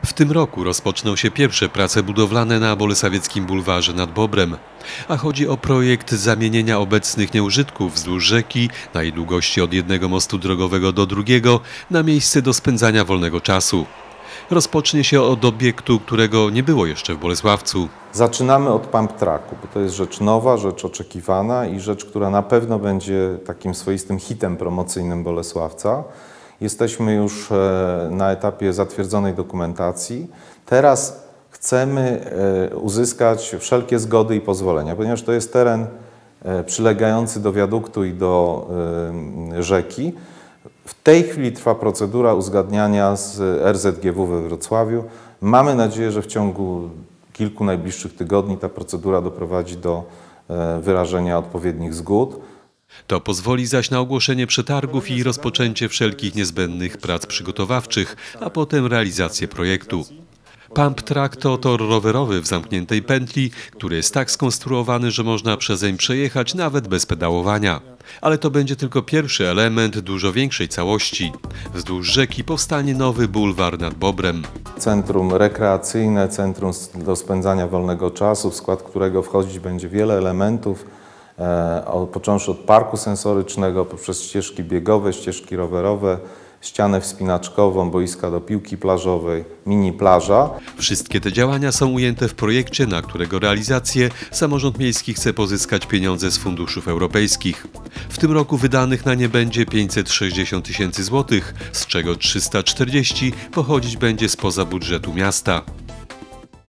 W tym roku rozpoczną się pierwsze prace budowlane na Bolesławieckim Bulwarze nad Bobrem. A chodzi o projekt zamienienia obecnych nieużytków wzdłuż rzeki na jej długości od jednego mostu drogowego do drugiego na miejsce do spędzania wolnego czasu. Rozpocznie się od obiektu, którego nie było jeszcze w Bolesławcu. Zaczynamy od pump tracku, bo to jest rzecz nowa, rzecz oczekiwana i rzecz, która na pewno będzie takim swoistym hitem promocyjnym Bolesławca. Jesteśmy już na etapie zatwierdzonej dokumentacji. Teraz chcemy uzyskać wszelkie zgody i pozwolenia, ponieważ to jest teren przylegający do wiaduktu i do rzeki. W tej chwili trwa procedura uzgadniania z RZGW we Wrocławiu. Mamy nadzieję, że w ciągu kilku najbliższych tygodni ta procedura doprowadzi do wyrażenia odpowiednich zgód. To pozwoli zaś na ogłoszenie przetargów i rozpoczęcie wszelkich niezbędnych prac przygotowawczych, a potem realizację projektu. Pump track to tor rowerowy w zamkniętej pętli, który jest tak skonstruowany, że można przezeń przejechać nawet bez pedałowania. Ale to będzie tylko pierwszy element dużo większej całości. Wzdłuż rzeki powstanie nowy bulwar nad Bobrem. Centrum rekreacyjne, centrum do spędzania wolnego czasu, w skład którego wchodzić będzie wiele elementów, począwszy od parku sensorycznego, poprzez ścieżki biegowe, ścieżki rowerowe, ścianę wspinaczkową, boiska do piłki plażowej, mini plaża. Wszystkie te działania są ujęte w projekcie, na którego realizację samorząd miejski chce pozyskać pieniądze z funduszów europejskich. W tym roku wydanych na nie będzie 560 000 złotych, z czego 340 pochodzić będzie spoza budżetu miasta.